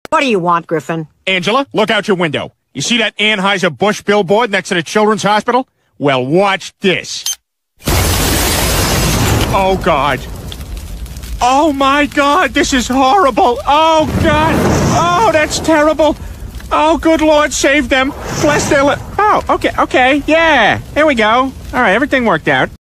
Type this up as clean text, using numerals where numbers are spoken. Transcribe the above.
What do you want, Griffin? Angela, look out your window. You see that Anheuser-Busch billboard next to the Children's Hospital? Well, watch this. Oh, God. Oh, my God, this is horrible. Oh, God. Oh, that's terrible. Oh, good Lord, save them. Bless their oh, okay, yeah. Here we go. All right, everything worked out.